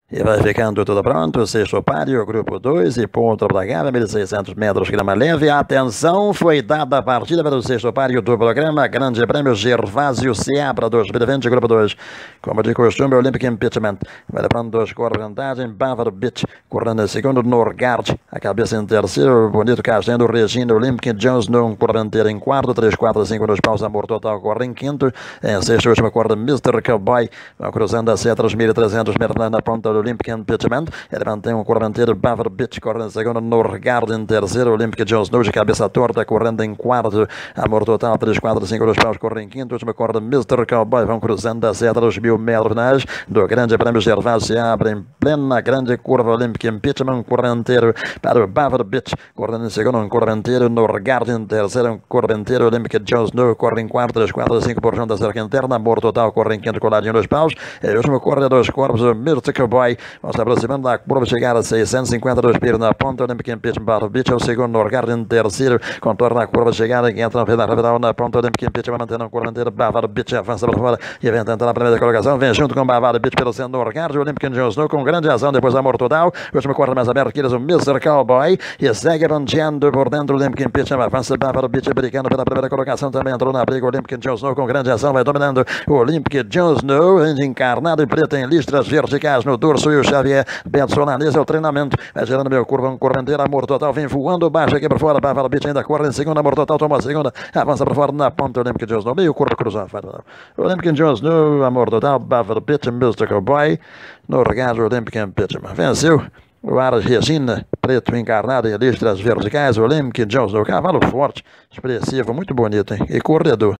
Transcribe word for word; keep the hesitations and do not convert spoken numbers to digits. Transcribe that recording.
E vai ficando tudo pronto, sexto páreo, grupo dois e ponto para Gávea, mil e seiscentos metros, grama leve. Atenção, foi dada a partida para o sexto páreo do programa, Grande Prêmio Gervásio Seabra dois mil e vinte, grupo dois. Como de costume, Olympic Impeachment. Vai levando dois cores de vantagem, Bávaro Beach, correndo em segundo, Norgard, a cabeça em terceiro, Bonito Castanho, Regina, Olympic Jones, num corda inteira em quarto, três, quatro, cinco nos paus, Amor Total corre em quinto, em sexto, última corda, mister Cowboy, cruzando a seta, mil e trezentos metros na ponta do Olympic Impeachment. Ele mantém um correnteiro, Bávaro Beach, correndo em segundo, Norgard em terceiro, Olympic Jones, de cabeça torta, correndo em quarto, Amor Total, três, quatro, cinco nos paus, corre em quinto, última corda, mister Cowboy, vão cruzando a seta, dos mil metros finais do Grande Prêmio Gervásio se abre em plena grande curva, Olympic Impeachment, um correnteiro para o Bávaro Beach, correndo em segundo, um correnteiro, Norgard em terceiro, um correnteiro, Olympic Jones, no corre em quarto, três, quatro, cinco por junto da cerca interna, Amor Total, corre em quinto, coladinho nos paus, e o último corre dois corpos, o mister Cowboy, vão se aproximando da curva, chegar a seiscentos e cinquenta e dois piros na ponta, Olympic Impeachment, Bávaro Beach, é o segundo, Norgard em terceiro, contorna a curva, chegada, que entra na pedal na ponta, Olympic Impeachment, mantendo um correnteiro, Bávaro Beach, avança para fora, e vem tentando a primeira colocação, vem junto com o Bávaro Beach pelo centro, Norgard, o Olympic Jones, com grande ação, depois Amor Total, o último corte mais aberto, que eles, o mister Cowboy, e segue avançando por dentro, o Olympic Impeachment, avança Bávaro Beach, brigando pela primeira colocação, também entrou na briga, o Olympic Jones, com grande ação, vai dominando o Olympic Jones, encarnado em preto em listras verticais no dorso, e o Xavier Benson analisa o treinamento, vai gerando meu curva, um correnteiro, Amor Total, vem voando baixo aqui para fora, Bávaro Beach ainda corre em segunda, Amor Total toma a segunda, avança para fora na ponta, Olympic Jones, no meio, curva cruzada, Olympic Jones, no Amor Total, Bávaro Beach, mister Cowboy, Norgard, Olympic Impeachment, venceu o Aras Regina, preto encarnado em listras verticais, Olympic Jones, o cavalo forte, expressivo, muito bonito, hein? E corredor.